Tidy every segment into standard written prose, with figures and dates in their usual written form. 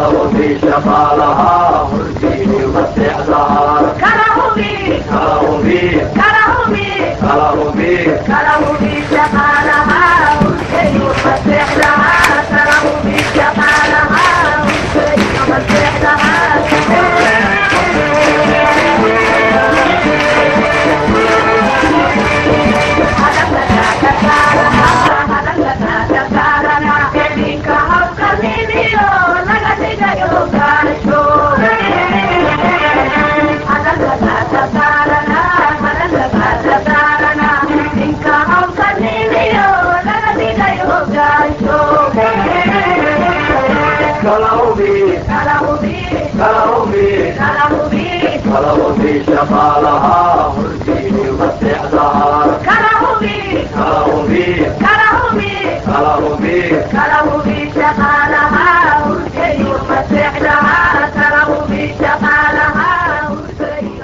كرهبي شغالها والدين واستعدار كرهبي كرهبي كرهبي كرهبي كرهبي شغالها والدين واستعدار كرهبي شغالها والدين واستعدار كرهبي شغالها والدين واستعدار كرهبي كرهبي كرهبي كرهبي كرهبي شغالها والدين واستعدار كرهبي شغالها والدين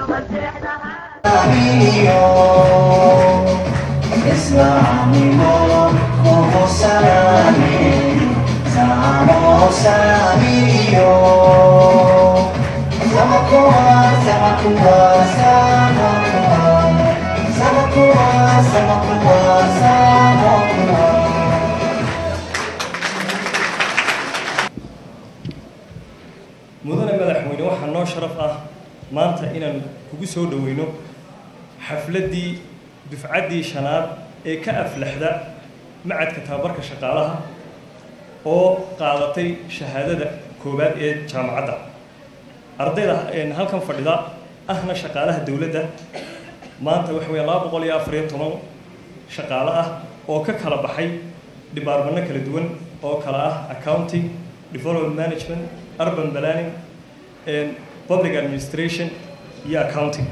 واستعدار Islamico como salami Samo sabio Sama kuat, sama kuat, sama kuat Sama kuat, sama kuat, sama kuat mudane madaxweyne waxaa noo sharaf ah maanta inaan kugu soo dhaweyno xafladii dufcaddii shanaad ee ka aflaxda macadka tababarka shaqaalaha oo qaadatay shahaadada koowaad ee jaamacadda ardayda halkan fadhida ahna shaqaalaha dawladda maanta waxa weeye 214 shaqaale ah oo ka kala baxay departmento kala duwan oo kala ah accounting development management urban planning and public administration iyo accounting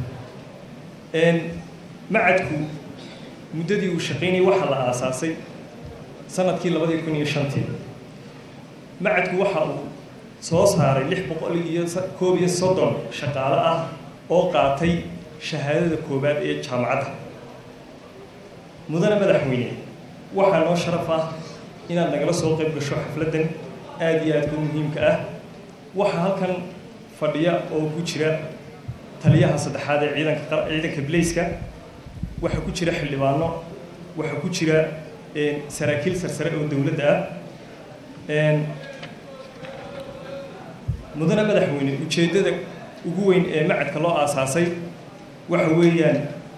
macadku muddadii uu shaqeynay waxa la aasaasay sanadkii 2005 macadku waxa uu soo saaray 631 shaqaale ah oo qaatay shahaadada koowaad ee jaamacadda mudane madaxweyne waxa noo sharaf ah inaad nagala soo qayb gasho xafladan aad iyo aad u muhiimka ah waxa halkan fadhiya oo ku jira taliyaha saddexaad ee ciidanka Blaiska waxa ku jira xildhibaano waxa ku jira saraakiil sarsare oo dawladda ah mudane madaxweyne ujeedada ugu weyn ee macadka loo aasaasay waxa weeyaan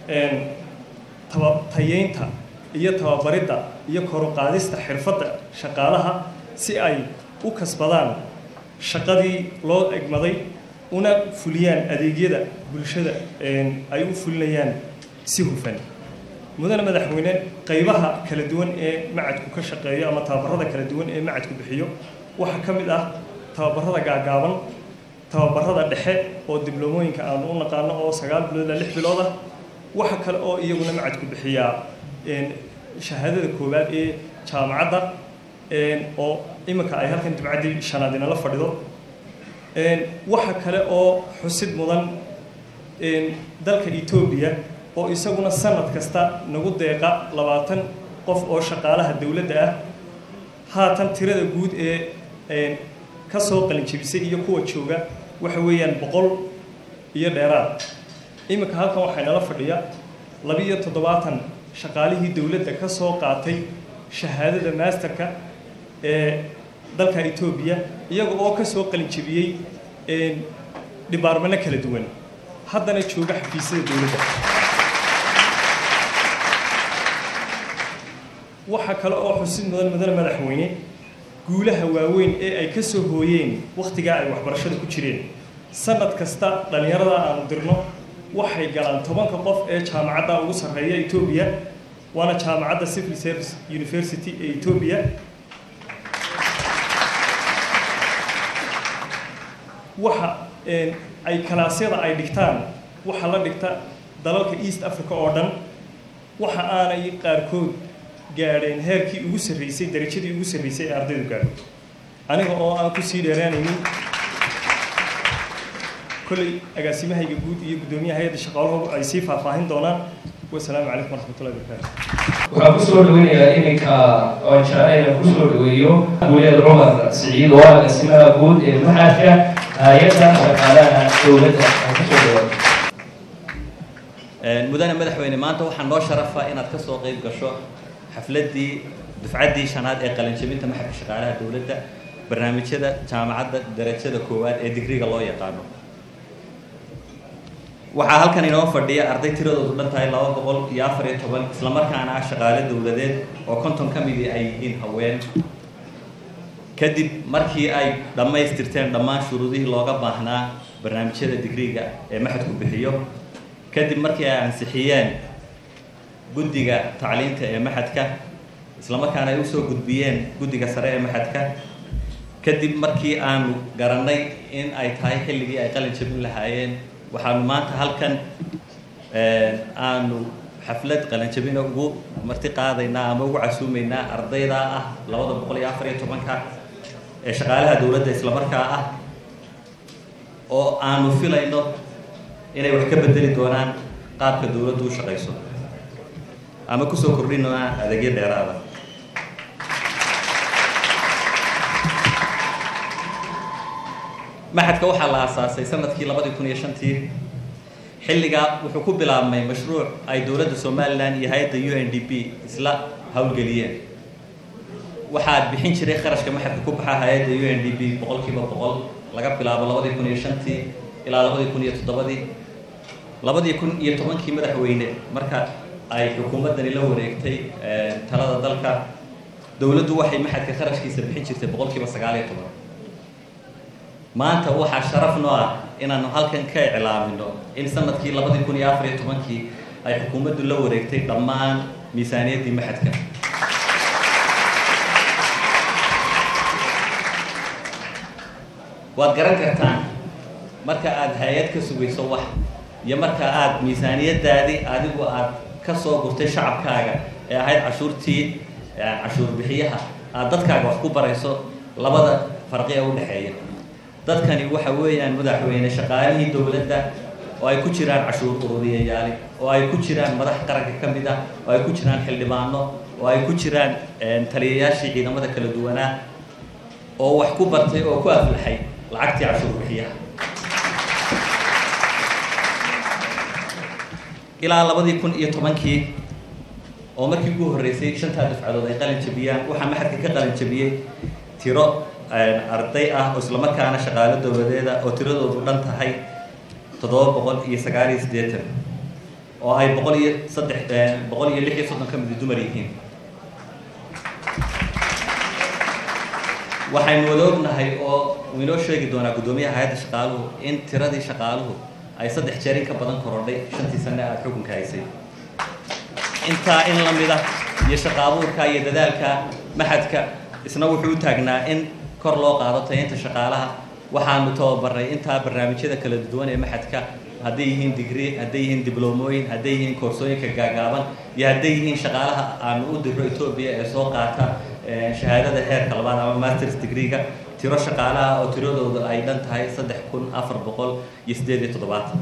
tayeynta iyo tababaridda iyo kor u qaadista xirfadda shaqaalaha si ay u kasbadaan shaqadii loo egmaday una fuliyaan adeegyada bulshada ay u fulinayaan si hufan mudane madaxweyne qaybaha kala duwan ee macadku ka shaqeeyo ama tababarada kala duwan ee macadku bixiyo waxa ka mid ah tababarada gaagaaban tababarada dhexe oo diblomooyinka aan u naqaano oo 9 bilood ilaa 6 bilood ah waxa kale oo iyaguna macadku bixiyaa shahaadada koowaad ee jaamacadda oo iminka ay halkan dibcaddii shanaad inala fadhido waxa kale oo xusid mudan dalka Ethiopia oo isaguna sanad kasta nagu deeqa 20 qof oo shaqaalaha dawladda ah haatan tirada guud ee ka soo qalin jebisay iyo kuwa jooga waxa weeyaan 100 iyo dheeraad iminka halkan waxa inala fadhiya 270 shaqaalihii dawladda ka soo qaatay shahaadada masterka ee dalka Ethiopia iyaga oo ka soo qalin jebiyay departmento kala duwan haddana jooga xafiisyada dawladda waxa kale oo xusid mudan mudane madaxweyne guulaha waaweyn ee ay ka soo hooyeen waqtiga ay waxbarashada ku jireen sanad kasta dhalinyarada aan dirno waxay galaan 10 qof ee jaamacadda ugu sareeya Ethiopia waana jaamacadda Civil Service University ee Ethiopia waxa ay kalaasyada ay dhigtaan waxa la dhigta dalalka East Africa oo dhan waxa aanay qaarkood gaadheen heerkii ugu sareysay darajadii ugu sareysay ardaydu gaadhay aniga oo aan ku sii dheeraanaynin كل أقاسمها يجود يقدميها هي الشقاوة أي صفة فاهم دونا والسلام عليكم ورحمة الله وبركاته. وحبسوا دويني إنك وإنشاء حبسوا دويو ولد عمر سعيد وأقاسمها جود المحاكة يبدأ شغالها دولتها مدن مدحويني maanta waxaan noo sharafa inaad ka soo qayb gasho xafladii dufcadii shanaad ee qalin jabinta maxalka shaqaalaha dawladda barnaamijyada jaamacadda darajada koowaad ee digriga loo yaqaano waxaa halkan inoo fadhiya arday tiradoodu dhan tahay 214 isla markaana ah shaqaale dawladeed oo 50 ka mid ay yihiin haween kadib markii ay dhamaystirteen dhammaan shuruudihii looga baahnaa barnaamijyada digriga ee maxadku bixiyo kadib markii ay ansixiyeen guddiga tacliinta ee maxadka isla markaana ay u soo gudbiyeen guddiga sare ee maxadka kadib markii aanu garanay in ay tahay xilligii ay qalin jabin lahaayeen waxaanu maanta halkan aanu xaflad qalin jabin ugu marti qaadaynaa ama ugu casuumaynaa ardayda ah 214 ee shaqaalaha dawladda isla markaa ah oo aanu filayno inay wax ka bedeli doonaan qaabka dawladdu u shaqeyso ama ku soo kordhin doonaan adeegyo dheeraad ah maxadka waxaa la aasaasay sanadkii 2005 xilliga wuxuu ku bilaabmay mashruuc ay dawladda Soomaaliland iyo hay'adda UNDP isla hawlgeliyeen waxaa bixin jiray kharashka maxadka ku baxa hay'adda UNDP 100% laga bilaabo 2005 ilaa 2007 2010 madaxweyne marka ay xukuumadani la wareegtay talada dalka dawladdu waxay maxadka kharashkiisa bixin jirtay 9% maanta waxaa sharaf noo ah inaanu halkan ka iclaamino in sanadkii 2014 ay xukuumaddu la wareegtay dhammaan miisaaniyaddii maxadka waad garan kartaan marka aad hay'ad ka sugayso wax iyo marka aad miisaaniyadaadii adigu aad ka soo gurtay shacabkaaga ee ahayd cashuurtii cashuur bixiyaha aad dadkaaga wax ku barayso labada farqi ee u dhaxeeya dadkani waxa weeyaan madaxweyne shaqaalihii dawladda oo ay ku jiraan cashuur ururiyayaal oo ay ku jiraan madax qaranka ka mid ah oo ay ku jiraan xildhibaano oo ay ku jiraan taliyayaashii ciidamada kala duwanaa oo wax ku bartay oo ku aflaxay lacagtii cashuur bixiyaha ilaa 2010 oo markii ugu horeysay shanta dafcadood ay qalin jabiyaan waxa maxadka ka qalin jabiyay tiro arday ah oo isla markaana shaqaale dawladeed oo tiradoodu dhan tahay 789 oo ay 136 ka mid dumar yihiin waxaynu wada ognahay oo inoo sheegi doonaa gudoomiyaha hay'adda shaqaaluhu in tiradii shaqaaluhu ay 3 jeer ka badan korodhay 5 sano aad xukunka haysay inta in la mid ah iyo shaqaabuurka iyo dadaalka maxadka isna wuxuu u taagnaa in kor loo qaado tayinta shaqaalaha waxaanu tababaray inta barnaamijyada kala duwan ee maxadka hadday yihiin degree hadday yihiin dibloomoyin hadday yihiin koorsooyinka gaagaaban iyo hadday yihiin shaqaalaha aanu u diro Ethiopia ee soo qaata shahaadada heerka labaad ama master's degree-ga tiro shaqaalaha oo tiradoodu ay dhan tahay 3487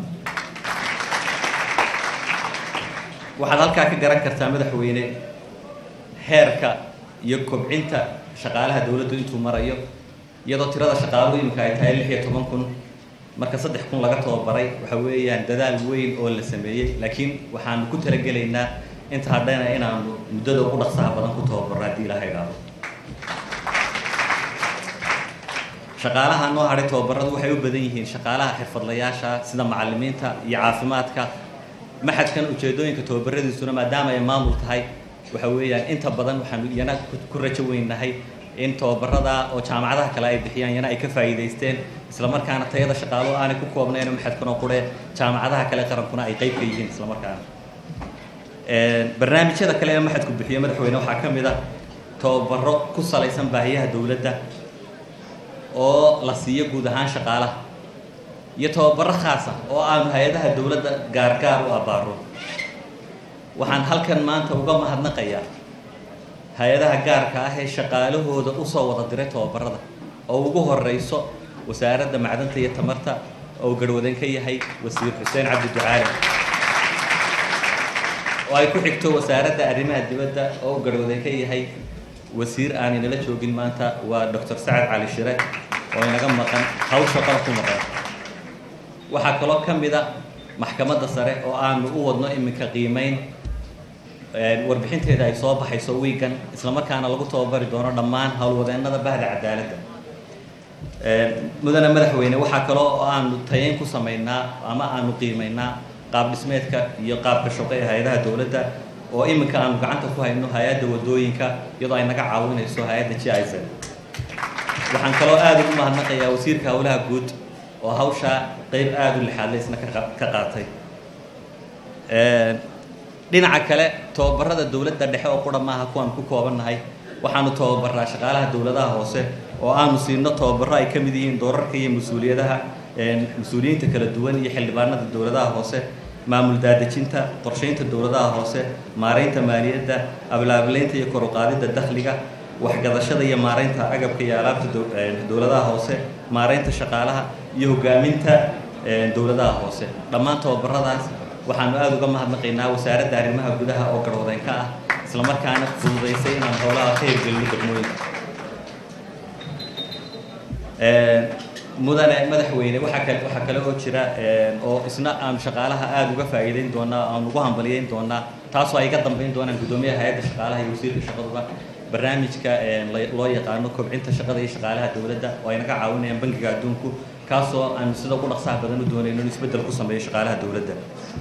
waxaad halkaa ka garan kartaa madaxweyne heerka iyo kobcinta shaqaalaha dawladdu intuu marayo iyadoo tirada shaqaaluhu imika ay tahay 16000 marka 3000 laga tababaray waxa weeyaan dadaal weyn oo la sameeyay laakiin waxaan ku talagelaynaa inta hadhayna inaanu muddada ugu dhaqsaha badan ku tababarno haddii Ilaahay raaco shaqaalaha noo haray tababaradu waxay u badan yihiin shaqaalaha xirfadlayaasha sida macallimiinta iyo caafimaadka maxadkan ujeedooyinka tababaradiisuna maadaama ay maamul tahay waxa weeyaan inta badan waxaan iyana ku rajo weynahay in tababarada oo jaamacadaha kale ay bixiyaan iyana ay ka faa'iideysteen isla markaana tayada shaqaaluhu aanay ku koobnayn maxadkan oo qure jaamacadaha kale qarankuna ay qayb ka yihiin isla markaana barnaamijyada kale ee maxadku bixiyo madaxweyne waxaa ka mid ah tababaro ku salaysan baahiyaha dawladda oo la siiyo guud ahaan shaqaalaha iyo tababaro khaas ah oo aan hay'adaha dawladda gaar u abaaro waxaan halkan maanta uga mahadnaqayaa hay'adaha gaarka ah ee shaqaalahooda u soo wada diray tababarada oo ugu horeyso wasaaradda macdanta iyo tamarta oo garwadan ka yahay wasiir Xuseen Cabdi Ducaale oo ay ku xigto wasaaradda arrimaha dibadda oo garwadan ka yahay wasiir aan inala joogin maanta waa Dr. Saad Cali Shire oo inaga maqan hawsha qaranku maqan waxa kale ka mid ah maxkamadda sare oo aanu u wadno iminka qiimeyn warbixinteeda ay soo baxayso weekan isla markaana lagu tababari doono dhammaan hawlwadeennada bahda cadaaladda mudane madaxweyne waxa kale oo aanu tayeyn ku sameynaa ama aanu qiimeynaa qaab dhismeedka iyo qaabka shaqo ee hay'adaha dawladda oo iminka aanu gacanta ku hayno hay'adda wadooyinka iyadoo ay naga caawinayso hay'adda GIZ waxaan kaloo aad ugu mahadnaqayaa wasiirka hawlaha guud oo hawsha qayb aad u lixaadleysna ka qaatay dhinaca kale tababarada dawladda dhexe oo qura maaha kuwan ku koobanahay waxaanu tababaraa shaqaalaha dawladaha hoose oo aanu siino tababaro ay ka mid yihiin doorarka iyo mas'uuliyadaha mas'uuliyiinta kala duwan iyo xildhibaanada dawladaha hoose maamul daadejinta qorsheynta dawladaha hoose maareynta maaliyadda ablaableynta iyo kor u qaadida dakhliga waxgadashada iyo maareynta agabka iyo alaabta dawladaha hoose maareynta shaqaalaha iyo hogaaminta dawladaha hoose dhammaan tababaradaas waxaanu aad uga mahadnaqaynaa wasaaradda arrimaha gudaha oo garwadan ka ah isla markaana fududeysay inaan howlaha ka hirgelino degmooyinka mudane madaxweyne waxa kale oo jira oo isna aan shaqaalaha aad uga faa'iideyn doonaa aan ugu hambaliyeyn doonaa taasoo ay ka dambeyn doonaan gudoomiyaha hay'adda shaqaalaha iyo wasiirka shaqaduba barnaamijka loo yaqaano kobcinta shaqada iyo shaqaalaha dawladda oo ay naga caawinayaan bangiga adduunku kaasoo aan sida ugu dhaqsaha badan u doonayno in isbeddel ku sameeyo shaqaalaha dawladda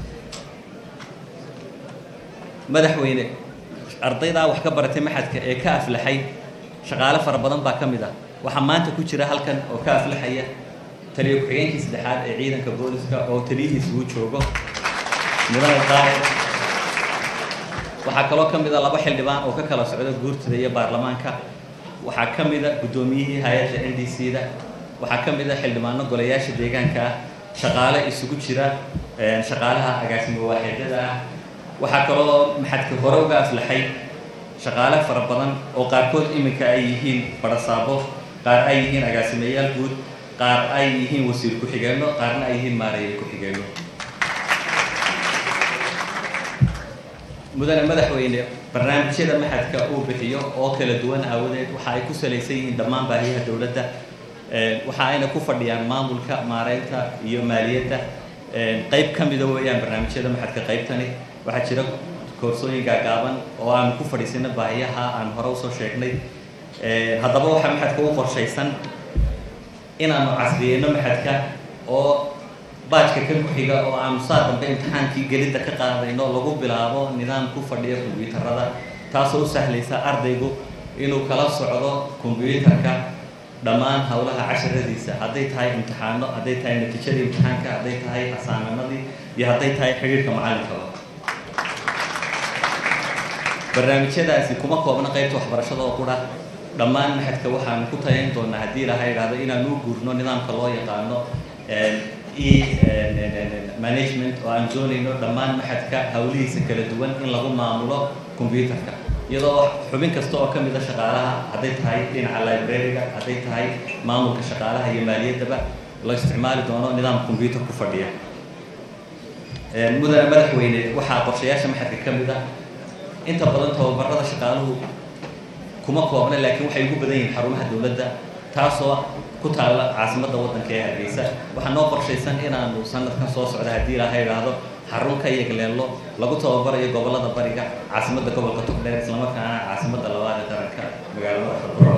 madaxweyne ardayda wax ka baratay maxadka ee ka aflaxay shaqaale fara badan baa ka mid ah waxa maanta ku jira halkan oo ka aflaxaya taliye ku-xigeenkii saddexaad ee ciidanka booliska oo taliyihiisa uu joogo mudane qaa'id waxaa kaloo ka mid ah laba xildhibaan oo ka kala socda guurtida iyo baarlamaanka waxaa ka mid ah gudoomiyihii hay'adda NDC-da waxaa ka mid ah xildhibaano golayaasha deegaanka ah shaqaale isugu jira shaqaalaha agaasimo waaxidada ah waxaa kaloo maxadka hore uga aflaxay shaqaale fara badan oo qaarkood iminka ay yihiin barasaabo qaar ay yihiin agaasimeyaal guud qaar ay yihiin wasiir ku-xigeenno qaarna ay yihiin maareeye ku-xigeenno mudane madaxweyne barnaamijyada maxadka uu bixiyo oo kala duwan aawadeed waxa ay ku salaysan yihiin dhammaan baahiyaha dawladda waxa ayna ku fadhiyaan maamulka maareynta iyo maaliyadda qayb ka mida weeyaan barnaamijyada maxadka qaybtani waxaa jira koorsooyin gaagaaban oo aan ku fadhiisano baahiyaha aan hore usoo sheegnay haddaba waxaa maxadka u qorshaysan inaanu casriyeyno maxadka oo baajka kan ku xiga oo aanu saa dambe imtixaankii gelidda ka qaadayno lagu bilaabo nidaam ku fadhiya kombiyuutarada taasoo u sahlaysa ardaygu inuu kala socdo kombiyuutarka dhammaan howlaha casharadiisa hadday tahay imtixaano hadday tahay natiijadii imtixaanka hadday tahay asaamanadii iyo hadday tahay xiriirka macalinka barnaamijyadaasi kuma koobna qaybta waxbarashada oo qura dhammaan maxadka waxaan ku tayayn doonaa haddii ilaha yidhaahdo inaan u guurno nidaamka loo yaqaano management oo aan doonayno dhammaan maxadka hawlihiisa kala duwan in lagu maamulo kombiyuutarka iyadoo xubin kasta oo ka mid ah shaqaalaha hadday tahay dhinaca library-ga hadday tahay maamulka shaqaalaha iyo maaliyaddaba la isticmaali doono nidaam kombiyuutar ku fadhiya mudane madaxweyne waxaa qorshayaasha maxadka ka mid ah inta badan tababarada shaqaaluhu kuma koobna laakiin waxay ugu badan yihiin xarumaha dawladda taasoo ku taalla caasimadda waddanka ee Hargeysa waxaa noo qorshaysan inaanu sanadkan soo socda haddii ilaahay yidhaahdo xarun ka yagleelo lagu tababarayo gobollada bariga caasimadda gobolka Togdheer isla markaana caasimadda labaad ee qaranka magaalada Xarunta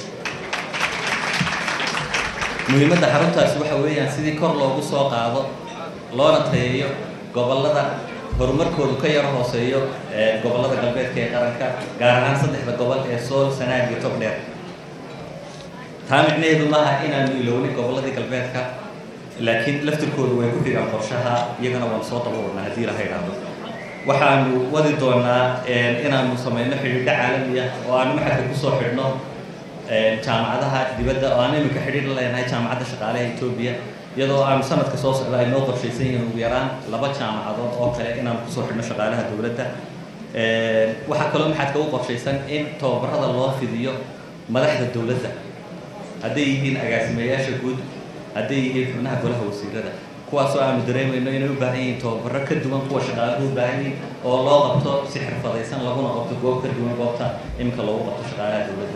muhiimadda xaruntaasi waxa weeyaan sidii kor loogu soo qaado loona tayeeyo gobollada horumarkoodu ka yar hooseeyo gobollada galbeedka ee qaranka gaar ahaan saddexda gobol ee Sool Sanaag iyo Togdheer taa micnaheedu maaha inaanu ilownin gobolladii galbeedka laakiin laftirkoodu way ku xigaan qorshaha iyagana waan soo daba wadnaa haddii ilaha yidhaahdo waxaanu wadi doonaa inaanu samayno xidhiidho caalami ah oo aanu maxadka kusoo xidhno jaamacadaha dibadda oo aan iminka xidhiidh la leenahay jaamacadda shaqaalaha Ethiopia iyadoo aanu sanadka soo socda ay noo qorshaysan yihiin ugu yaraan 2 jaamacadood oo kale inaanu kusoo xidhno shaqaalaha dawladda waxaa kaloo maxadka u qorshaysan in tababarada loo fidiyo madaxda dawladda hadday yihiin agaasimeyaasha guud hadday yihiin xubnaha golaha wasiirada kuwaasoo aanu dareemayno inay u baahan yihiin tababaro ka duwan kuwa shaqaaluhu u baahan yihiin oo loo qabto si xirfadaysan laguna qabto goob ka duwan goobta iminka loogu qabto shaqaalaha dowladda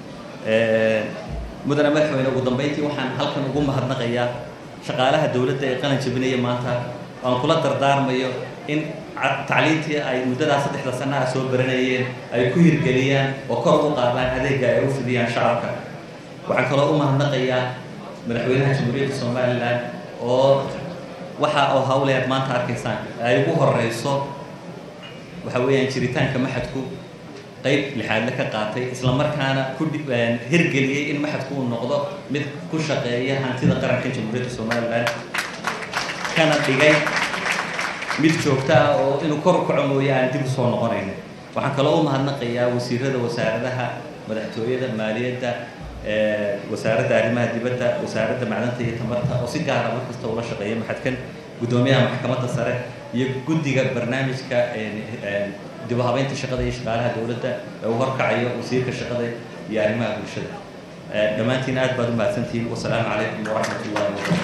mudane madaxweyne ugu dambeyntii waxaan halkan ugu mahadnaqayaa shaqaalaha dowladda ee qalin jabinaya maanta aan kula dardaarmayo in tacliintii ay muddadaa 3 sano ah soo baranayeen ay ku hirgeliyaan oo kor u qaadaan adeegga ay u fidiyaan shacabka waxaan kaloo u mahadnaqayaa madaxweynaha jamhuuriyadda somaliland oo waxa oo hawleed maanta arkaysaan ay ugu horeyso waxa weeyaan jiritaanka maxadku qayb lixaadle ka qaatay isla markaana ku hirgeliyay in maxadku uu noqdo mid ku shaqeeya hantida qaranka jamhuuriyadda somaliland kana dhigay mid joogta ah oo inuu kor u kaco mooyaan dib u soo noqonayno waxaan kaloo u mahadnaqayaa wasiirada wasaaradaha madaxtooyada maaliyadda wasaaradda arrimaha dibadda wasaaradda macdanta iyo tamarta oo si gaar ah mar kasta ula shaqeeya maxadkan gudoomiyaha maxkamadda sare iyo guddiga barnaamijka dib u habeynta shaqada iyo shaqaalaha dowladda ee uu horkacayo wasiirka shaqada iyo arrimaha bulshada dhammaantiin aad baad u mahadsantihiin wasalaamu calaykum waraxmatullahi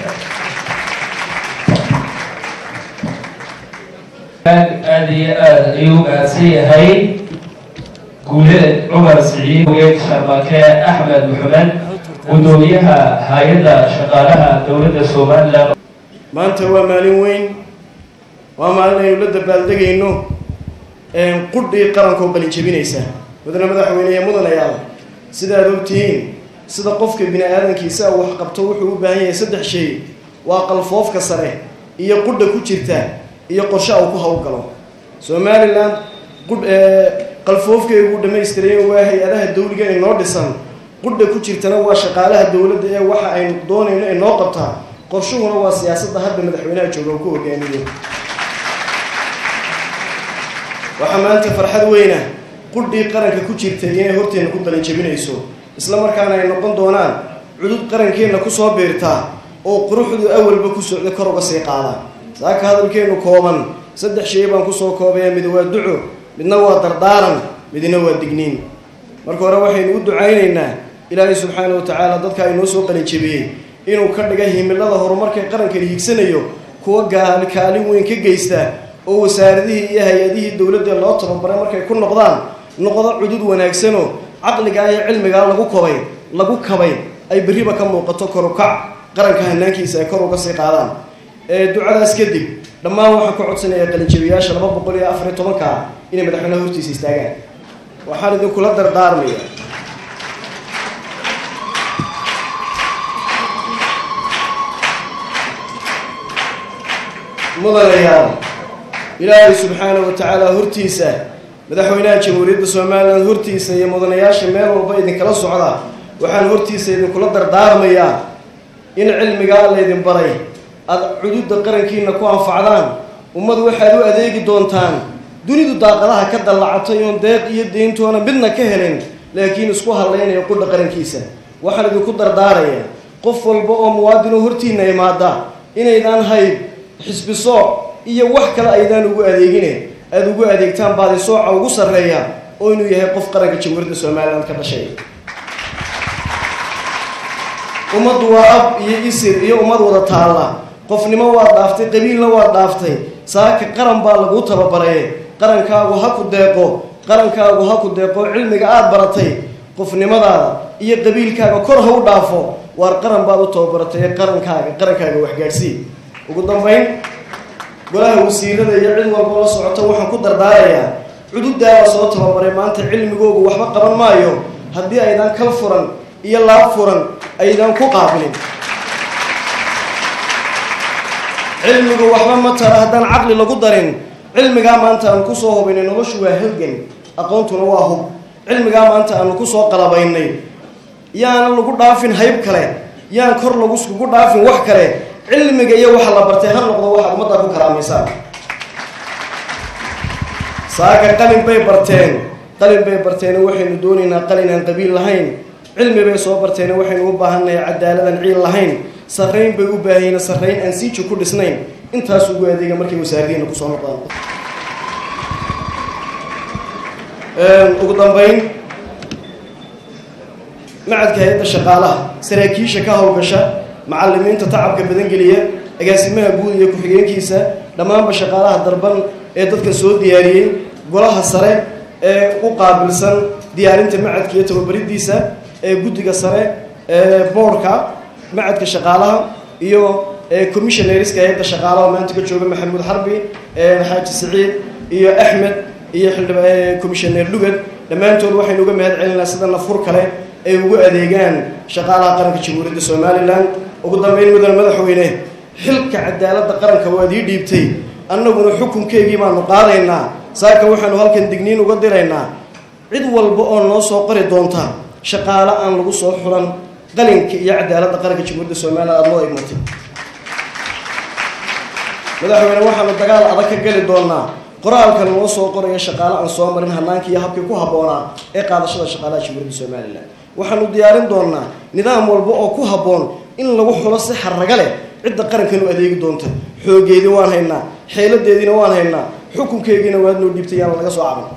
wabarakaatu aad iyo aad ayuu mahadsan yahay guuled cumar siciid weyd sharmake axmed maxamed gudoomiyaha hay-adda shaqaalaha dowladda somaliland maanta waa maalin weyn waa maalin aynu la dabaaldegayno qudhii qarankoo qalin jabinaysa mudane madaxweyne iyo mudanayaal sidaad ogtihiin sida qofka bini aadankiisa wax qabto wuxuu u baahan yahay 3 shay waa qalfoofka sare iyo qudha ku jirta iyo qorshe uu ku hawlgalo Somaliland qalfoofkeedu dhamaystiray waa hay-adaha dawliga ee noo dhisan qudha ku jirtana waa shaqaalaha dawladda ee waxa aynu doonayno in noo qabtaa qorshuhuna waa siyaasadda hadda madaxweynaha jooga ku hogaamiyo waxa maanta farxad weyna qudhii qaranka ku jirtay inay horteena ku qalin jabinayso isla markaana ay noqon doonaan cudud qarankeena ku soo beertaa oo quruxdu awalba ku socda kor uga sii qaada saaka hadalkeenu kooban 3 shay baan ku soo koobay mid waa duco midna waa dardaaran midna waa digniin marka hore waxaynu u ducaynaynaa ilaahay subxaanahu wa ta'ala dadka ay noo soo qalin jabiyay inuu ka dhigay himilada horumarka qaranka hiigsanayo kuwa kaalin weyn ka geysta oo wasaaradihii iyo hay-adihii dowladda loo tababaray markay ku noqdo cudud wanaagsan oo caqliga iyo cilmiga lagu kabay ay bariba ka muuqato kor u kac qaranka hanaankiisa ay kor uga sii qaadaan ducadaas kadib dhammaan waxaan ku codsanayaa qalin jabiyaasha 214 inay madaxweynaha hortiisa istaagaan waxaan idin kula dardaarmayaa mudanayaal ilaahay subxaanahu wa ta'ala hortiisa madaxweynaha jamhuuriyadda Soomaaliland hortiisa iyo mudanayaasha meel walba idin kala socda waxaan hortiisa idin kula dardaarmayaa in cilmiga la idin baray ad cududda qarankiina ku anfacdaan ummad waxaad u adeegi doontaan dunidu daaqadaha ka dallacatay oo deeq iyo deyntoona midna ka helin laakiin isku haleynaya qudha qarankiisa waxaan idinku dardaarayaa qof walba oo muwaadin hortiina imaada inaydaan hayb xisbiso iyo wax kale aydan ugu adeegine aad ugu adeegtaan baadi sooca ugu sareeya oo inuu yahay qof qaranka jamhuuriyadda Soomaaliland ka dhashay ummadu waa ab iyo isir iyo ummad wada taala qofnimo waa dhaaftay qabiilna waa dhaaftay saaka qaran baa lagu tababaray qarankaagu ha ku deeqo cilmiga aad baratay qofnimadaada iyo qabiilkaaga kor ha u dhaafo waar qaran baad u tababaratay qarankaaga wax gaarsii ugu dambeyn golaha wasiirada iyo cid walba la socota waxaan ku dardaarayaa cududdaada soo tababaray maanta cilmigoogu waxba qaban maayo haddii aydan kal furan iyo laab furan aydan ku qaabilin cilmigu waxba ma tara haddaan caqli lagu darin cilmigaa maanta aanu ku soo hubaynay noloshu waa halgan aqoontuna waa hub cilmigaa maanta aanu ku soo qalabaynay yaana lagu dhaafin hayb kale yaan kor lagu iskugu dhaafin wax kale cilmiga iyo waxa la bartay ha noqdo waxa ummadda ku karaamaysan saaka qalin bay barteen waxaynu doonaynaa qalin aan qabiil lahayn cilmi bay soo barteen waxaynu u baahanahay cadaalad ciil lahayn sarreyn bay u baahanayna sarreyn aan si ku dhisnayn intaas ugu adeega markay wasaaradiina ku soo noqdaan ugu dambeyn macadka hay'adda shaqaalaha saraakiisha ka hawgasha macallimiinta tacabka badan geliya agaasimaha guud iyo ku-xigeenkiisa dhammaanba shaqaalaha darban ee dadkan soo diyaariyey golaha sare ee u qaabilsan diyaarinta macadka iyo tababaridiisa ee guddiga sare ee boorka macadka shaqaalaha iyo commissionerska hay'adda shaqaalaha maanta ka jooga maxamuud xarbi xaaji saciid iyo axmed iyo commissioner lugad dhammaantood waxaynu uga mahad celinaa sida nafur kale ay ugu adeegaan shaqaalaha qaranka jamhuuriyadda somalilan ugu dambeyn mudane madaxweyne xilka cadaaladda qaranka waad ii dhiibtay annaguna xukunkeygii baanu qaadaynaa saaka waxaanu halkan digniin uga diraynaa cid walba oo noo soo qori doonta shaqaale aan lagu soo xulan qalinka iyo cadaaladda qaranka jamhuuriyadda somalilan aada loo igmatay madaxweyne waxaanu dagaal adag ka geli doonaa qoraalkan loo soo qoraya shaqaale aan soo marin hanaanka iyo habkii ku habboonaa ee qaadashada shaqaalaha jamhuuriyadda somalilan waxaanu diyaarin doonaa nidaam walba oo ku habboon in lagu xulo si xarraga leh cidda qarankan u adeegi doonta xoogeedii waan haynaa xeeladeediina waan haynaa xukunkeegiina waad noo dhiibtay yaana laga soo caban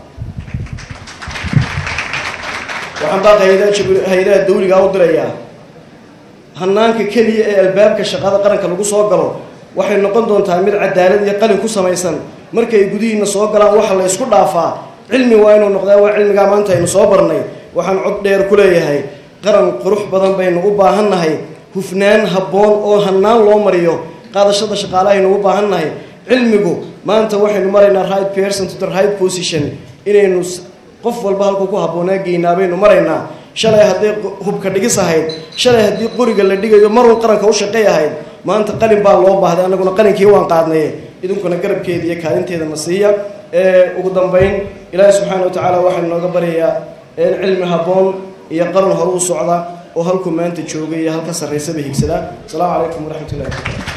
waxaan baa hay-adaha dawligaa u dirayaa hanaanka keliya ee albaabka shaqada qaranka lagu soo galo waxay noqon doontaa mid cadaalad iyo qalin ku samaysan markay gudihiina soo galaan waxa la isku dhaafaa cilmi waa inuu noqdaa waa cilmigaa maanta aynu soo barnay waxaan cod dheer ku leeyahay qaran qurux badan baynu u baahannahay hufnaan habboon oo hannaan loo mariyo qaadashada shaqaalahaynu u baahannahay cilmigu maanta waxaynu maraynaa right person to the right position inaynu qof walba halkuu ku habboonaa geynaa baynu maraynaa shalay hadday hubka dhigis ahayd shalay haddii qoriga la dhigayo marun qaranka u shaqey ahayd maanta qalin baa loo baahday annaguna qalinkii waan qaadnaye idinkuna garabkeeda iyo kaalinteeda na siiya ugu dambayn ilaahi subxaana wa tacaala waxaynu nooga baryayaa cilmi habboon iyo qaran hore u socda oo halkuu maanta joogay iyo halka sarraysaba higsada asalaamu calaykum waraxmat ullahi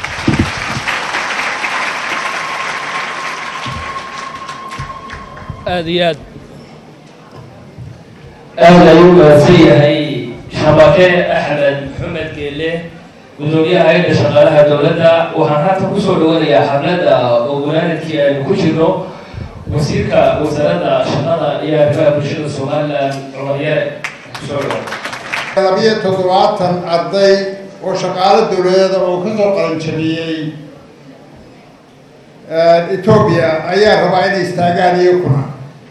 aad iyo aad ayuu mahadsan yahay shabake axmed maxamed geele gudoomiyaha hay-adda shaqaalaha dowladda waxaan haatan kusoo dhawanayaa xafladda oo wanaanadkii aynu ku jirno wasiirka wasaaradda shaqada iyo arrimaha bulshada somalilan cumar yare kusoo dhawa 270 arday oo shaqaale dowladeed oo ka soo qalanjabiyey Ethiopia ayaa rabaa inay istaagaan iyaguna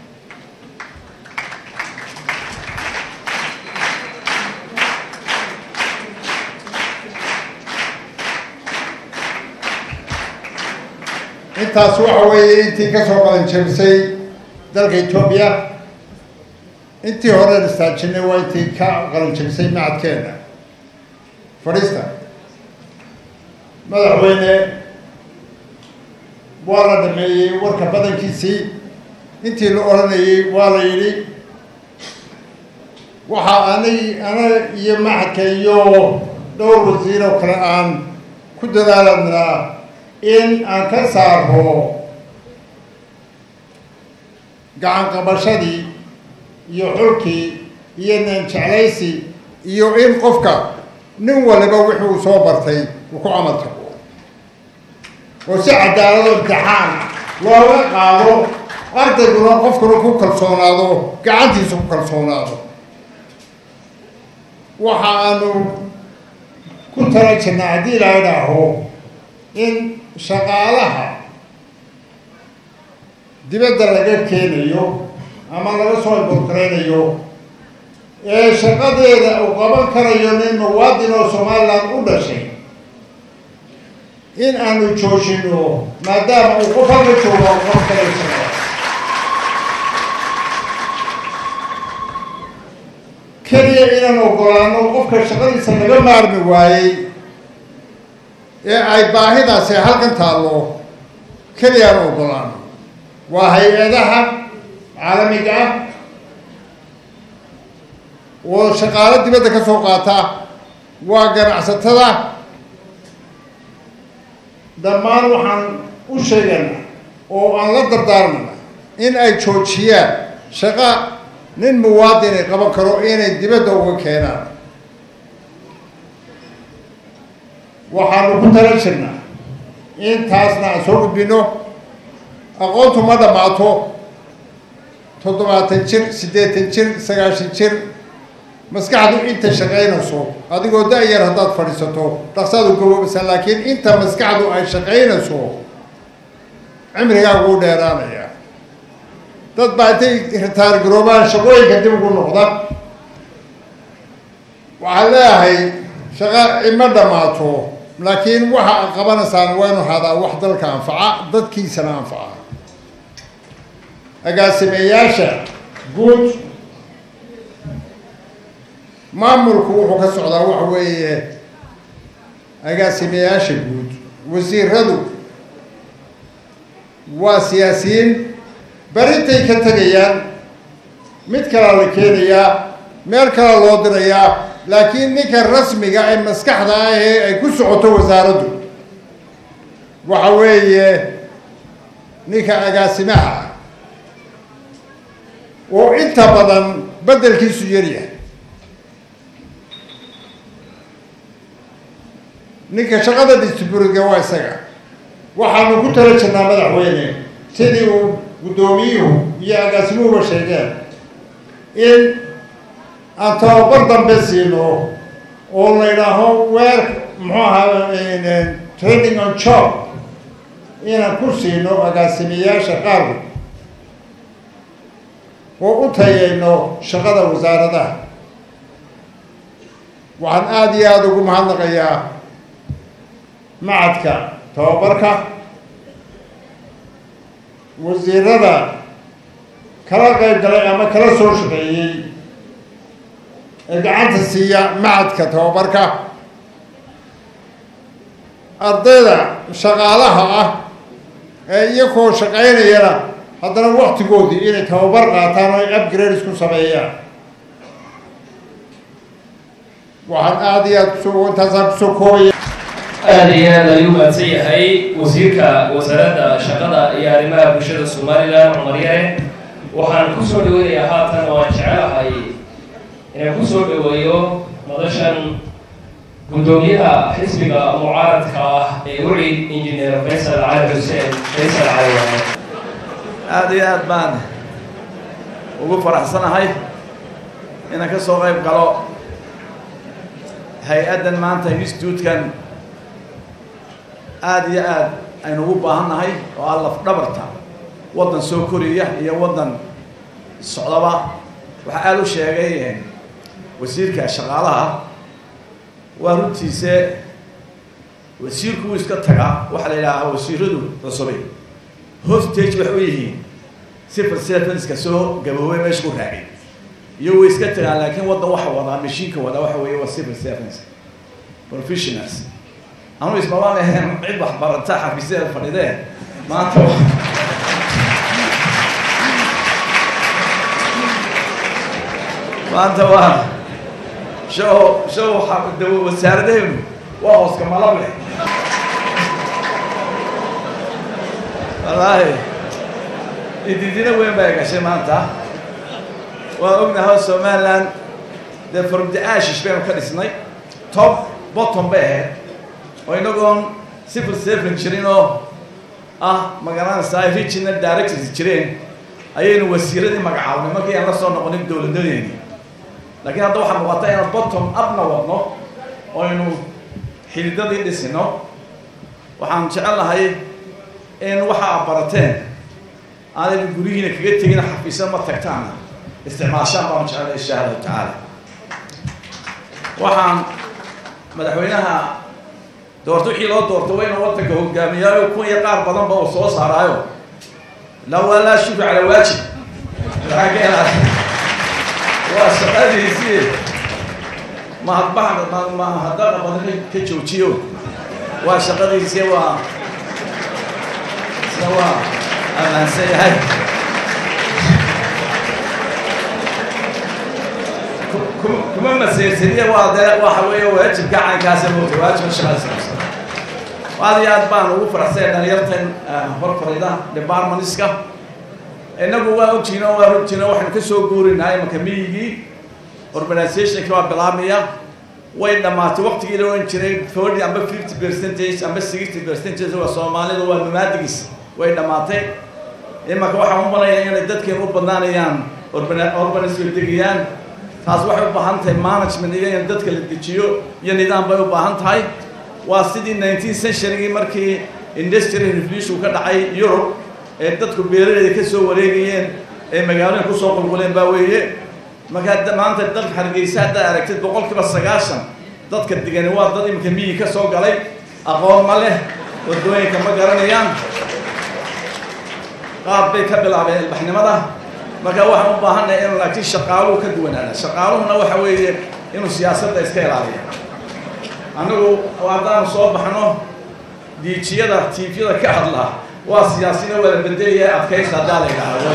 intaas waxa weeye intii ka soo qalanjabisay dalka Ethiopia intii hore istaajinay waa intii ka qalanjabisay macadkeena fadhiista madaxweyne waa la dhameeyey warka badankiisii intii la oranayay waa la yidhi waxa ana iyo macadka iyo dhowr wasiir oo kale aan ku dadaalanaa in aan ka saarno gacan qabashadii iyo xulkii iyo nin jeclaysi iyo in qofka nin waliba wixii uu soo bartay uu ku camal tago oo si cadaalad imtixaan looga qaado ardayguna qofkuna ku kalsoonaado gacantiisa ku kalsoonaado waxa aanu ku tala jirnaa haddii la idhaaho in shaqaalaha dibadda laga keenayo ama laga soo iborkareynayo ee shaqadeeda uu qaban karayo nin muwaadin oo somaliland u dhashay in aanu joojino maadaama uu qof halka joogo qof kale shaqo keliya inaan ogolaano qofka shaqadiisa laga maarmi waayey ee ay baahidaasi halkan taallo keliya aan ogolaano waa hay-adaha caalamiga ah oo shaqaalo dibadda ka soo qaata waa ganacsatada dhammaan waxaan u sheegaynaa oo aan la dardaarmana in ay joojiyaan shaqa nin muwaadin ay qaban karo inay dibadda uga keenaan waxaanu ku tala jirnaa intaasna aan soo gudbino aqoontu ma dhammaato 70 jir 80 jir 90 jir maskaxdu inta shaqaynayso adigoo da-yar haddaad fadhiisato dhaqsaadu gaboobaysaa laakiin inta maskaxdu ay shaqaynayso cimrigaagu u dheeraanaya dad baa intay ritaargaroobaan shaqooyinka dib ugu noqda waxaan leeyahay shaqa ima dhammaato laakiin waxa ad qabanaysaan waa inu hadaa wax dalka anfaca dadkiisana anfaca agaasimeyaasha guud maamulku wuxuu ka socdaa waxa weeye agaasimeyaasha guud wasiiradu waa siyaasiyiin berintay ka tegayaan mid kalaa la keenayaa meel kala loo dirayaa laakiin ninka rasmiga ee maskaxda ah ee ay ku socoto wasaaraddu waxa weeye ninka agaasimaha ah oo inta badan beddelkiisu yaryahay ninka shaqada distributorka waa isaga waxaanu ku tala jirnaa madaxweyne sidii uu guddoomiyuhu iyo agaasimuhuba sheegeen in aan tababar dambe siino oo la yidhaaho weer muxuu ahaa training on job inaan ku siino agaasimeyaasha qaarku oo u tayayno shaqada wasaaradaha waxaan aada iyo aada ugu mahadnaqayaa macadka tababarka wasiirada kala qayb galay ama kala soo shaqeeyey ee gacanta siiya macadka tababarka ardayda shaqaalaha ah ee iyagoo shaqaynayana haddana waktigoodii inay tababar qaataan oo ay upgrades ku sameeyaan waxaan aada iyo aada kusoo intaasaan kusoo koobaya aada iyo aad ayuu mahadsan yahay wasiirka wasaaradda shaqada iyo arrimaha bulshada somalilan cumar yare waxaan kusoo dhaweynayaa haatan oo aan jecelahay inaan kusoo dhaweeyo madashan guddoomiyaha xisbiga mucaaradka ah ee wicid injineer faysal cali xuseen faysal cali waane aada iyo aad baan ugu faraxsanahay inaan ka soo qayb galo hay-addan maanta institute-kan aada iyo aad aynu ugu baahannahay oo ah laf dhabarta waddan soo koriya iyo waddan socdaba waxaa aada u sheegay wasiirka shaqaalaha waa runtiise wasiirku wuu iska tagaa waxaa la yidhaahaa wasiiradu cusubay hostage waxay u yihiin civil servantska soo gaboobay meesha ku raacay iyo way iska tagaan laakiin waddan waxa wadaa mashiinka wadaa waxa weeye waa civil servants professionals anu ismabaan ahayn cid wax barata xafiisyada fadhidee maanta waa show wasaaradahaynu waa hooska malab leh wallaahi ididina weyn bay gashay maanta waa ognahay somaliland dee from the ashish baynu ka dhisnay top bottom bay ahayd oo inagoon civil servant jirin oo ah magaranaysaa regional directors jireen ayaynu wasiiradii magacaabnay markii aan la soo noqonin dowladnadeeni laakiin hadda waxaa muuqata inaan bottom upna wadno oo aynu xididadii dhisino waxaan jecelahay in waxa aad barateen aanay gurihiina kaga tegin xafiisya ma tagtaan isticmaashaan baan jecelahay insha allahu tacaala waxaan madaxweynaha doorto wixii loo doorto waa inuu waddanka hogaamiyaayo kun iyo qaar badanba uu soo saaraayo laa laa shukr calaa waajib maxaa keenaa waa shaqadiisii mahaddaqa badan ka joojiyo waa shaqadiisii waa isna waa ammaansan yahay kuma maseersaniya waa dee waxa weeye waajibka caynkaasi moota waajibka shaqadiisa aad iyo aad baan ugu faraxsay dhalinyartan horfarida departmentska inagu waa ogtiino waa rugtiino waxaynu ka soo guurinahay imanka miyigii organizationka waa bilaabmaya way dhammaatay waqtigii la oran jiray 40 amba 50% amba 60% waa soomaalidu waa numaadigiis way dhammaatay imanka waxaan u malayaa inay dadkeen u badnaanayaan urbanism degayaan taas waxay u baahan tahay management iyo in dadka la dejiyo iyo nidaam bay u baahan tahay waa sidii 19th century markii industrial revolution ka dhacay Europe ee dadku beeralayda ka soo wareegayeen ee magaalooyinka ku soo qulquleen baa weeye marka maanta dalka Hargeysa hadda aragtid 90% dadka degan waa dad imka miyi ka soo galay aqoon ma leh wadooyinka ma garanayaan qaab bay ka bilaabeen ilbaxnimada marka waxaan u baahanahay in laakiin shaqaaluhu ka duwanaada shaqaaluhuna waxa weeye inuu siyaasadda iska ilaaliyo anagu haddaan soo baxno diijiyada tiifyada ka hadla waa siyaasiyiin wada bedelaya adkaysta haddaa la yidhaahdo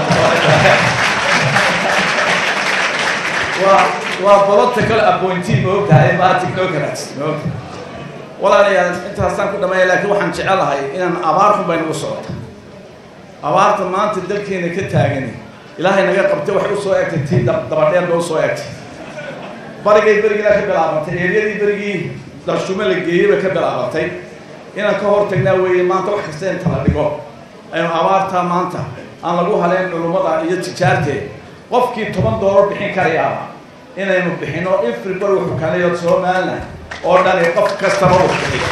waa political appointee ma ogtahay ma technocrats ma ogtahay walaalayaal intaasaan ku dhammeeya laakiin waxaan jecelahay inaan abaar xun bay nagu socoto abaarta maanta dalkeena ka taagan ilaahay naga qabtay waxay u soo eegtay tii dabadheer bay u soo eegtay barigay berigina ka bilaabantay eeryadii berigii darshume la geeyey bay ka bilaabatay inaan ka hortagnaa weeye maanta wax kasta inta la dhigo aynu abaartaa maanta aan lagu haleyn culummada iyo tijaarteed qofkii $10 bixin karayaaba inaynu bixino everybody wuxuu kaleeyo Soomaaliland oo dhan qof kastaba uu bixiyo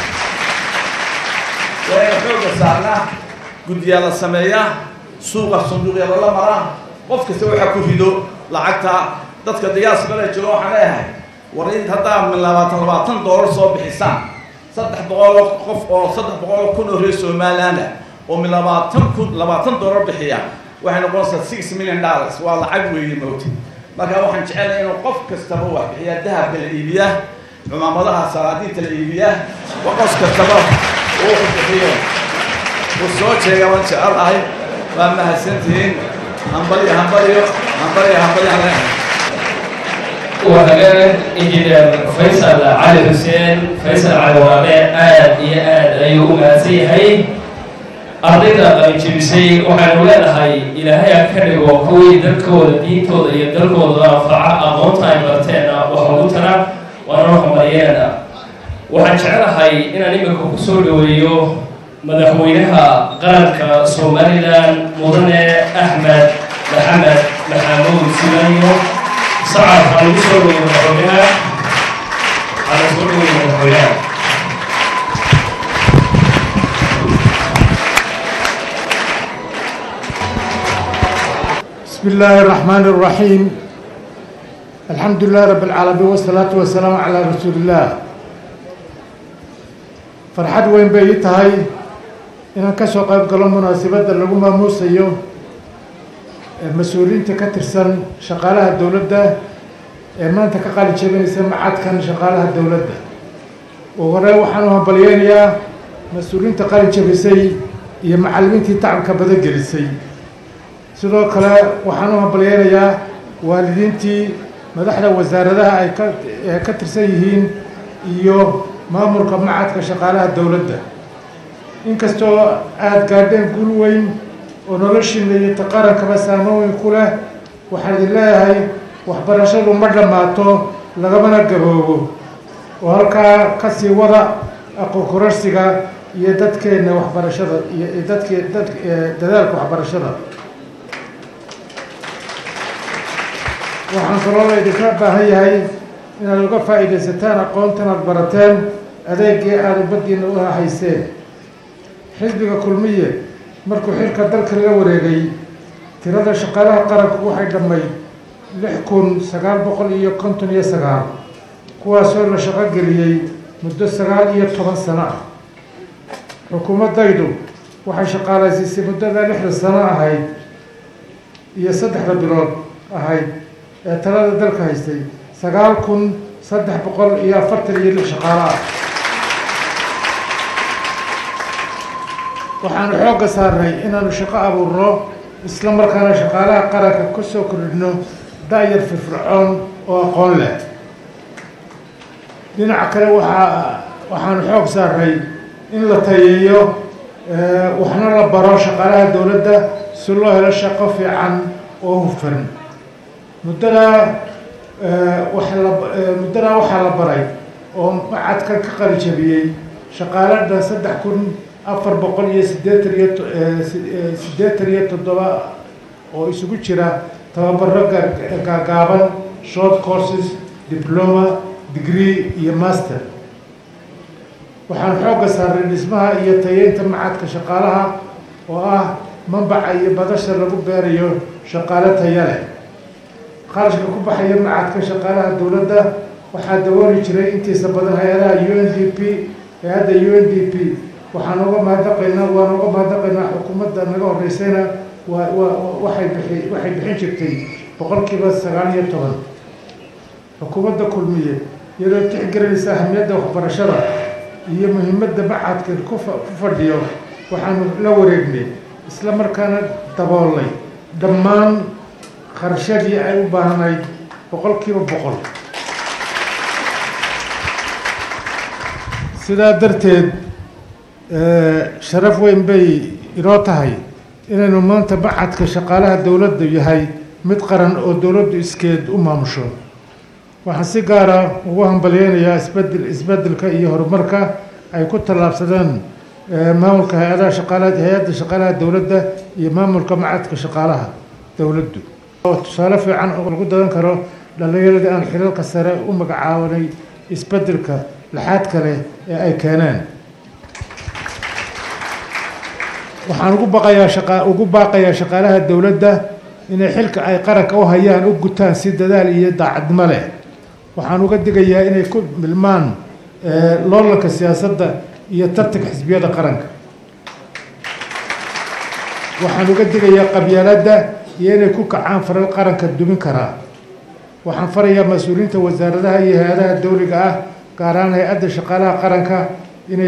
waa xooga saarnaa guddiga la sameeyaa suuqa sanduuqyada la maraa qof kasta waxa ku rido lacagta dadka diyaasbada jooga waxaan leeyahay warin hadda min $20 soo bixisaan 300 qof oo 300 kun oo reer Soomaaliland oo min $20 bixiya waxay noqonaysaa $6 million waa lacag weeye mooti marka waxaan jecelahay inuu qof kastaba wax bixiya dahabka la iibiyaa cumaamadaha salaadiinta la iibiyaa qof kastaba uu bixiyo وسoo jeega waan jecelahay waa mahadsantihiin hambaliyo وهذا إنجيل فيصل علي حسين فيصل علي ورابع آد يا آد أيوم سيهاي أرضنا قريبسي وحنولنا هاي إلى هاي كرر وقوي دركود دينتود يدركود رافع أمونتا يبرتنا وحوتنا ونروح مريانا وحنشعر هاي إن نمك كسول ويو مدحوينها قرنك سوماليلاند مدن أحمد محمد محمود سيمانيو صعب على وصول المدحوينها على وصول المدحوينها بسم الله الرحمن الرحيم الحمد لله رب العالمين والصلاة والسلام على رسول الله فرحت وين بيتهاي إن كسو قيب قلم مناسبة لغوما موسيو مسؤولين تكترسن شغالها الدولة ده ما انت كقال تشبين سمعات كان شغالها الدولة ده وغراي وحنوها بليانيا مسؤولين تقال تشبيسي يا معلمين تعب كبدا جلسي sidoo kale waxaan u hambalyeeyaa waalidiintii madaxda wasaaradaha ay ka tirsan yihiin iyo maamulka macadka shaqaalaha dawladda inkastoo aad gaadheen guul weyn oo noloshiina iyo taqarankaba saameyn weyn ku leh waxaan idin leeyahay waxbarashadu ma dhammaato lagamana gaboobo oo halkaa ka sii wada aqoon kororsiga iyo dadkeenna waxbarashada iyo dadaalka waxbarashada waxaan kaloo idinka baahan yahay inaad uga faa'iidaysataan aqoontan aad barateen adeegii aada ummadiina u hayseen xisbiga kulmiye markuu xilka dalka la wareegay tirada shaqaalaha qaranku waxay dhammayd 6,959 kuwaasoo la shaqo geliyey muddo 19 sano ah xukuumaddaydu waxay shaqaalaysiisay muddada 6 sano ahayd iyo 3 bilood ahayd ee talada dalka haystay 9,346 shaqaale ah waxaanu xoogga saarnay inaanu shaqo abuurno isla markaana shaqaalaha qaranka ku soo kordhino da'yar firfircoon oo aqoon leh dhinaca kale waxaanu xoog saarnay in la tayeeyo waxna la baro shaqaalaha dowladda si loo helo shaqo fiican oo hufan muddadaa waxaa la baray oo macadkan ka qalijabiyey shaqaaladan 3,487 oo isugu jira tababaro gaagaaban short courses, diploma, degree iyo master. waxaan xoogga saaray dhismaha iyo tayeynta macadka shaqaalaha oo ah manbaca iyo badasha lagu beerayo shaqaale tayo leh. qarashka ku baxaya macadka shaqaalaha dowladda waxaa dabooli jiray intiisa badan hay-adaha UNDP. hay-adda UNDP waan uga mahadnaqaynaa xukuumadda naga horeysayna waxay bixin jirtay boqolkiiba 19. xukuumadda kulmiye iyadoo tixgelinaysa ahamiyadda waxbarashada iyo muhiimadda macadkan ku fadhiyo waxaanu la wareegnay isla markaana daboolnay dhammaan kharashadii ay u baahnayd 100%. sidaa darteed sharaf weyn bay inoo tahay inaynu maanta macadka shaqaalaha dowladda yahay mid qaran oo dowladdu iskeed u maamusho. waxaan si gaara ugu hambalyeynayaa isbeddelka iyo horumarka ay ku tallaabsadeen maamulka hay-adda shaqaalaha dowladda iyo maamulka macadka shaqaalaha dowladdu oo tusaale fiican oo lagu dadan karo dhallinyaradii aan xilalka sare u magacaabanay isbeddelka laxaad kale ee ay keeneen. waxaan ugu baaqayaa shaqaalaha dowladda inay xilka ay qaranka u hayaan u gutaan si dadaal iyo daacadnimo leh. waxaan uga digayaa inay ku milmaan loolanka siyaasadda iyo tartanka xisbiyada qaranka. waxaan uga digayaa qabyaaladda iyo inay ku kacaan faral qaranka dumin karaa. waxaan farayaa mas-uuliyiinta wasaaradaha iyo hay-adaha dowliga ah gaar ahaan hay-adda shaqaalaha qaranka inay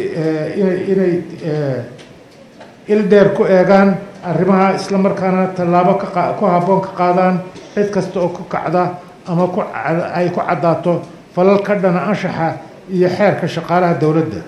il dheer ku eegaan arrimaha isla markaana tallaabo ku habboon ka qaadaan cid kasta oo ku kacda ama ay ku caddaato falal ka dhana anshaxa iyo xeerka shaqaalaha dowladda.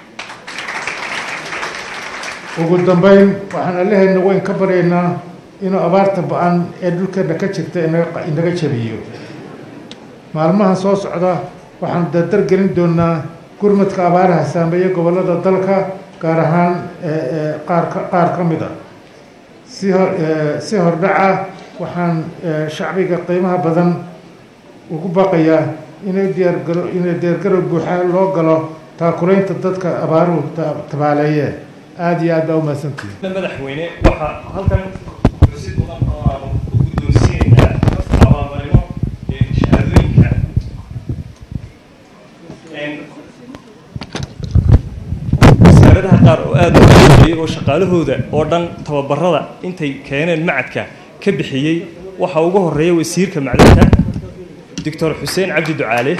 ugu dambeyn waxaan allaheena weyn ka baryaynaa inuu abaarta ba-an ee dhulkeena ka jirta inaga jabiyo. maalmahan soo socda waxaan dardar gelin doonaa gurmadka abaaraha saameeya gobollada dalka gaar ahaan qaar ka mid ah. si hordhaca waxaan shacbiga qiimaha badan ugu baaqayaa inay diyaargarow buuxa loo galo taakulaynta dadka abaaruhu tabaaleeyeen. aad iyo aad baa u mahadsantihiin. madaxweyne waxaa halkan xusid mudan oo aanu u guddoonsiinaynaa abaalmarino shahaadooyinka wasaaradaha qaar oo aad u horeeyay oo shaqaalahooda oo dhan tababarada intay keeneen macadka ka bixiyey. waxaa ugu horeeya wasiirka macdinta doctor xuseen cabdi ducaale.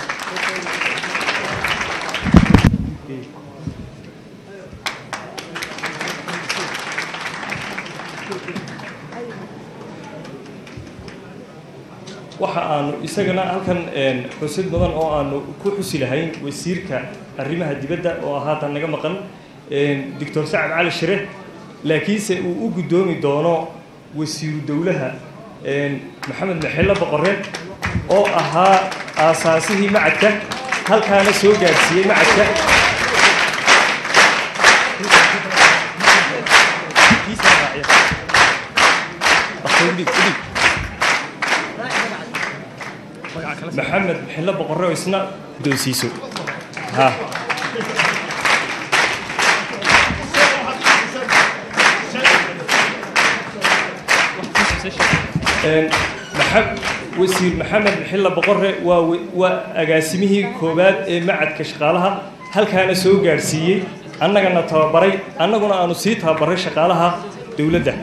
waxa aanu isagana halkan xusid mudan oo aanu ku xusi lahayn wasiirka arrimaha dibadda oo haatan naga maqan doctor sacad cali shire laakiinse uu u guddoomi doono wasiiru dowlaha maxamed maxello boqore oo ahaa aasaasihii macadka halkaana soo gaadhsiiyey macadka. maxamed maxello boqore oo isna guddoonsiiso wasiir maxamed maxello boqore waa agaasimihii koowaad ee macadka shaqaalaha halkaana soo gaadhsiiyey annagana tababaray annaguna aanu sii tababaray shaqaalaha dowladda.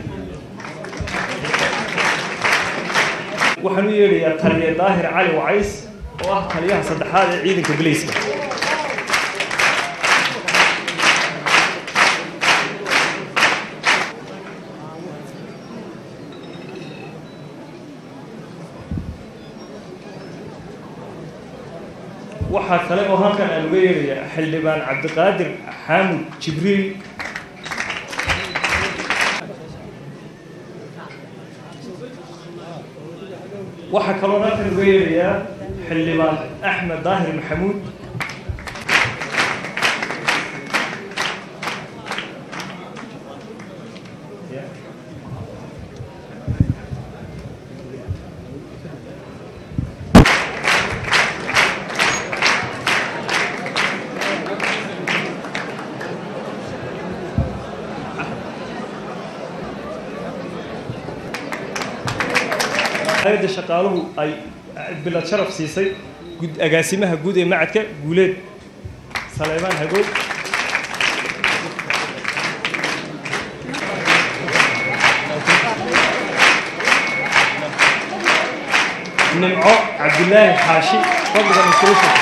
waxaan u yeedhayaa taliye daahir cali wacays oo ah taliyaha saddexaad ee ciidanka bilayska. waxaa kale oo halkan aan uga yeedhayaa xildhibaan cabdiqaadir xaamud jibriil. waxaa kaloo halkan uga yeedhayaa xildhibaan axmed daahir maxamuud. hay'adda shaqaaluhu ay bilad sharaf siisay agaasimaha guud ee macadka guuleed Saleemaan Hagood نمعو عبد الله حاشي public administration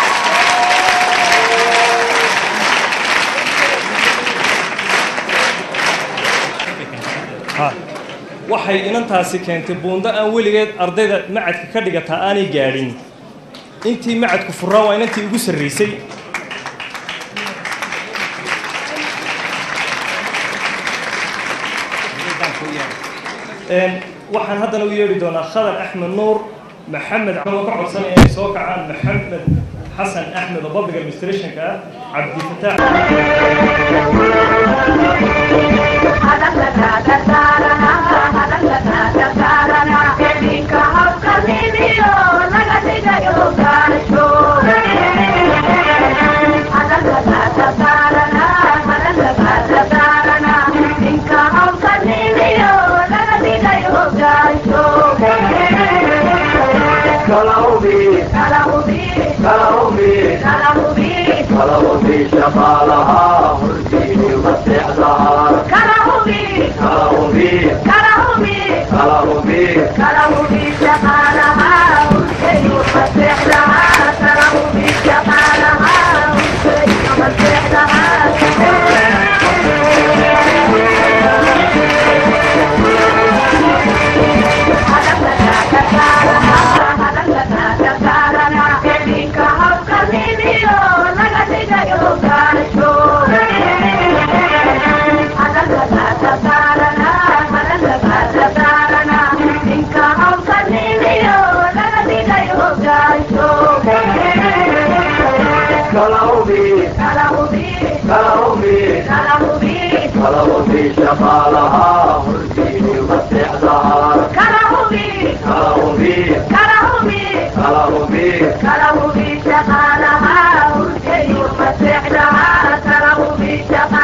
waxay inantaasi keentay buundo aan weligeed ardayda macadka ka dhigataa aanay gaadhin intii macadku furaa waa inantii ugu sarreysay waxaan haddana u yeedhi doonaa Khadar Axmed Nuur محمد عبد الله كعب سنة سوق عن محمد حسن أحمد public administration عبد الفتاح كلامي شغالها والدين يمسح ظهر كلامي شغالها والدين يمسح ظهر كلامي شغالها والدين يمسح ظهر كلامي شغالها والدين يمسح ظهر كلامي شغالها والدين يمسح ظهر كلامي شغالها